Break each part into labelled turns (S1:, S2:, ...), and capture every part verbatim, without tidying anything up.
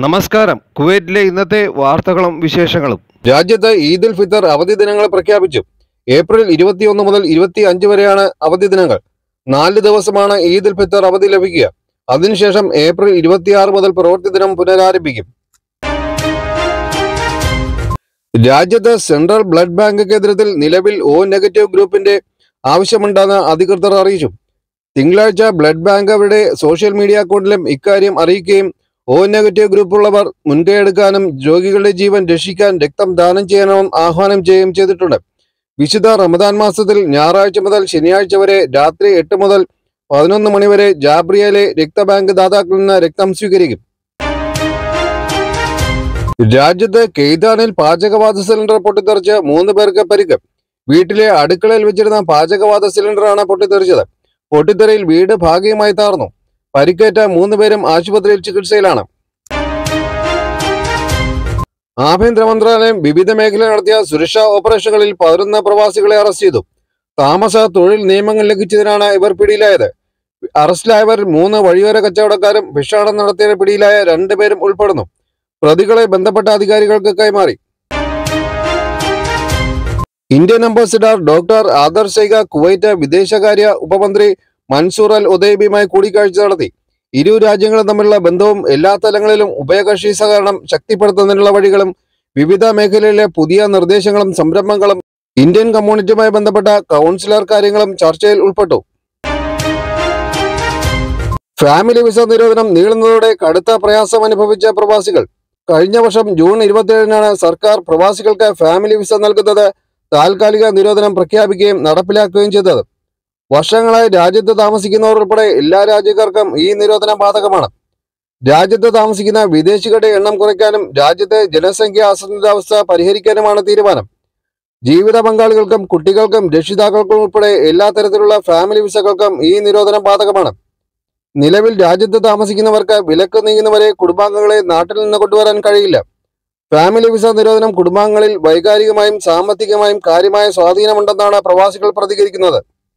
S1: നമസ്കാരം. കുവൈറ്റിലെ ഇന്നത്തെ വാർത്തകളും വിശേഷങ്ങളും.
S2: രാജ്യത്ത് ഈദ് ഉൽ ഫിത്തർ അവധി ദിനങ്ങൾ പ്രഖ്യാപിച്ചു. ഏപ്രിൽ ഇരുപത്തിയൊന്ന് മുതൽ ഇരുപത്തി അഞ്ച് വരെയാണ് അവധി ദിനങ്ങൾ. നാല് ദിവസമാണ് ഈദ് ഉൽ ഫിത്തർ അവധി ലഭിക്കുക. അതിനുശേഷം ഏപ്രിൽ ഇരുപത്തിയാറ് മുതൽ പ്രവൃത്തി ദിനം പുനരാരംഭിക്കും. രാജ്യത്ത് സെൻട്രൽ ബ്ലഡ് ബാങ്ക് കേന്ദ്രത്തിൽ നിലവിൽ ഒ നെഗറ്റീവ് ഗ്രൂപ്പിന്റെ ആവശ്യമുണ്ടെന്ന് അധികൃതർ അറിയിച്ചു. തിങ്കളാഴ്ച ബ്ലഡ് ബാങ്ക് അവരുടെ സോഷ്യൽ മീഡിയ അക്കൗണ്ടിലും ഇക്കാര്യം അറിയിക്കുകയും ഒ നെഗറ്റീവ് ഗ്രൂപ്പുള്ളവർ മുൻകൈയെടുക്കാനും രോഗികളുടെ ജീവൻ രക്ഷിക്കാൻ രക്തം ദാനം ചെയ്യാനും ആഹ്വാനം ചെയ്യുകയും ചെയ്തിട്ടുണ്ട്. വിശുദ്ധ റമദാൻ മാസത്തിൽ ഞായറാഴ്ച മുതൽ ശനിയാഴ്ച വരെ രാത്രി എട്ട് മുതൽ പതിനൊന്ന് മണിവരെ ജാബ്രിയയിലെ രക്തബാങ്ക് ദാതാക്കളിൽ നിന്ന് രക്തം സ്വീകരിക്കും. രാജ്യത്ത് കെയ്താനിൽ പാചകവാത സിലിണ്ടർ പൊട്ടിത്തെറിച്ച് മൂന്ന് പേർക്ക് പരിക്ക്. വീട്ടിലെ അടുക്കളയിൽ വെച്ചിരുന്ന പാചകവാത സിലിണ്ടറാണ് പൊട്ടിത്തെറിച്ചത്. പൊട്ടിത്തെറിയിൽ വീട് ഭാഗികമായി താർന്നു. പരിക്കേറ്റ മൂന്ന് പേരും ആശുപത്രിയിൽ ചികിത്സയിലാണ്. ആഭ്യന്തര മന്ത്രാലയം വിവിധ മേഖല നടത്തിയ സുരക്ഷാ ഓപ്പറേഷനുകളിൽ പതിനൊന്ന് പ്രവാസികളെ അറസ്റ്റ് ചെയ്തു. താമസ തൊഴിൽ നിയമങ്ങൾ ലംഘിച്ചതിനാണ് ഇവർ പിടിയിലായത്. അറസ്റ്റിലായവർ മൂന്ന് വഴിയോര കച്ചവടക്കാരും ഭിക്ഷാടനം നടത്തിയ പിടിയിലായ രണ്ടുപേരും ഉൾപ്പെടുന്നു. പ്രതികളെ ബന്ധപ്പെട്ട അധികാരികൾക്ക് കൈമാറി. Indian ambassador doctor Adarsh Swaika Kuwait വിദേശകാര്യ ഉപമന്ത്രി മൻസൂർ അൽ ഉദൈബിയുമായി കൂടിക്കാഴ്ച നടത്തി. ഇരു രാജ്യങ്ങളും തമ്മിലുള്ള ബന്ധവും എല്ലാ തലങ്ങളിലും ഉഭയകക്ഷി സഹകരണം ശക്തിപ്പെടുത്തുന്നതിനുള്ള വഴികളും വിവിധ മേഖലയിലെ പുതിയ നിർദ്ദേശങ്ങളും സംരംഭങ്ങളും ഇന്ത്യൻ കമ്മ്യൂണിറ്റിയുമായി ബന്ധപ്പെട്ട കൗൺസിലർ കാര്യങ്ങളും ചർച്ചയിൽ ഉൾപ്പെട്ടു. ഫാമിലി വിസ നിരോധനം നീളുന്നതോടെ കടുത്ത പ്രയാസം അനുഭവിച്ച പ്രവാസികൾ. കഴിഞ്ഞ വർഷം ജൂൺ ഇരുപത്തിയേഴിനാണ് സർക്കാർ പ്രവാസികൾക്ക് ഫാമിലി വിസ നൽകുന്നത് താൽക്കാലിക നിരോധനം പ്രഖ്യാപിക്കുകയും നടപ്പിലാക്കുകയും ചെയ്തത്. വർഷങ്ങളായി രാജ്യത്ത് താമസിക്കുന്നവർ ഉൾപ്പെടെ എല്ലാ രാജ്യക്കാർക്കും ഈ നിരോധനം ബാധകമാണ്. രാജ്യത്ത് താമസിക്കുന്ന വിദേശികളുടെ എണ്ണം കുറയ്ക്കാനും രാജ്യത്തെ ജനസംഖ്യ അസന്തുലിതാവസ്ഥ പരിഹരിക്കാനുമാണ് തീരുമാനം. ജീവിത പങ്കാളികൾക്കും കുട്ടികൾക്കും രക്ഷിതാക്കൾക്കും ഉൾപ്പെടെ എല്ലാ തരത്തിലുള്ള ഫാമിലി വിസകൾക്കും ഈ നിരോധനം ബാധകമാണ്. നിലവിൽ രാജ്യത്ത് താമസിക്കുന്നവർക്ക് വിലക്ക് നീങ്ങുന്നവരെ കുടുംബാംഗങ്ങളെ നാട്ടിൽ നിന്ന് കൊണ്ടുവരാൻ കഴിയില്ല. ഫാമിലി വിസ നിരോധനം കുടുംബാംഗങ്ങളിൽ വൈകാരികമായും സാമ്പത്തികമായും കാര്യമായ സ്വാധീനമുണ്ടെന്നാണ് പ്രവാസികൾ പ്രതികരിക്കുന്നത്.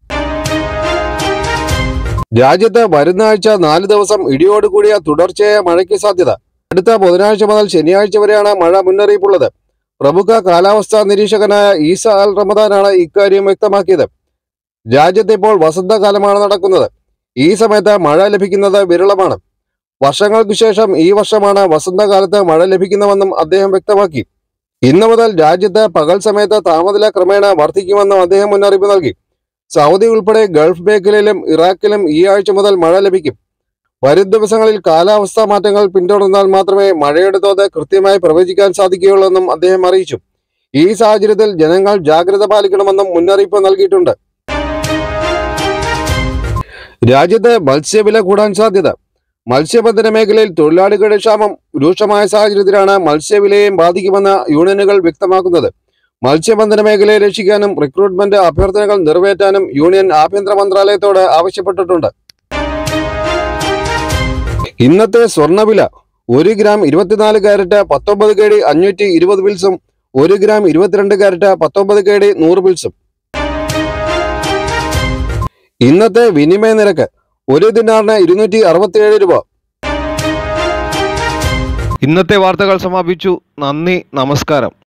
S2: രാജ്യത്ത് വരുന്ന ആഴ്ച നാല് ദിവസം ഇടിയോടുകൂടിയ തുടർച്ചയായ മഴയ്ക്ക് സാധ്യത. അടുത്ത ബുധനാഴ്ച മുതൽ ശനിയാഴ്ച വരെയാണ് മഴ മുന്നറിയിപ്പുള്ളത്. പ്രമുഖ കാലാവസ്ഥാ നിരീക്ഷകനായ ഈസ അൽ റമദാനാണ് ഇക്കാര്യം വ്യക്തമാക്കിയത്. രാജ്യത്ത് ഇപ്പോൾ വസന്തകാലമാണ് നടക്കുന്നത്. ഈ സമയത്ത് മഴ ലഭിക്കുന്നത് വിരളമാണ്. വർഷങ്ങൾക്ക് ശേഷം ഈ വർഷമാണ് വസന്തകാലത്ത് മഴ ലഭിക്കുന്നുവെന്നും അദ്ദേഹം വ്യക്തമാക്കി. ഇന്നു മുതൽ രാജ്യത്ത് പകൽ സമയത്ത് താപനില ക്രമേണ വർദ്ധിക്കുമെന്നും അദ്ദേഹം മുന്നറിയിപ്പ് നൽകി. സൗദി ഉൾപ്പെടെ ഗൾഫ് മേഖലയിലും ഇറാഖിലും ഈ ആഴ്ച മുതൽ മഴ ലഭിക്കും. വരും ദിവസങ്ങളിൽ കാലാവസ്ഥാ മാറ്റങ്ങൾ പിന്തുടർന്നാൽ മാത്രമേ മഴയുടെ തോത് കൃത്യമായി പ്രവചിക്കാൻ സാധിക്കുകയുള്ളൂ എന്നും അദ്ദേഹം അറിയിച്ചു. ഈ സാഹചര്യത്തിൽ ജനങ്ങൾ ജാഗ്രത പാലിക്കണമെന്നും മുന്നറിയിപ്പ് നൽകിയിട്ടുണ്ട്. രാജ്യത്ത് മത്സ്യവില കൂടാൻ സാധ്യത. മത്സ്യബന്ധന മേഖലയിൽ തൊഴിലാളികളുടെ ക്ഷാമം രൂക്ഷമായ സാഹചര്യത്തിലാണ് മത്സ്യവിലയെയും ബാധിക്കുമെന്ന് യൂണിയനുകൾ വ്യക്തമാക്കുന്നത്. മത്സ്യബന്ധന മേഖലയെ രക്ഷിക്കാനും റിക്രൂട്ട്മെന്റ് അഭ്യർത്ഥനകൾ നിറവേറ്റാനും യൂണിയൻ ആഭ്യന്തര മന്ത്രാലയത്തോട് ആവശ്യപ്പെട്ടിട്ടുണ്ട്. ഇന്നത്തെ സ്വർണ്ണവില ഒരു ഗ്രാം ഇരുപത്തിനാല് കാരറ്റ് പത്തൊമ്പത് കെ ഡി അഞ്ഞൂറ്റി ഇരുപത് പിൽസും ഒരു ഗ്രാം ഇരുപത്തിരണ്ട് കാരറ്റ് പത്തൊമ്പത് കെ ഡി നൂറ് പിൽസും. ഇന്നത്തെ വിനിമയ നിരക്ക് ഒരു ദിനാറിന് ഇരുന്നൂറ്റി അറുപത്തിയേഴ് രൂപ.
S1: ഇന്നത്തെ വാർത്തകൾ സമാപിച്ചു. നന്ദി, നമസ്കാരം.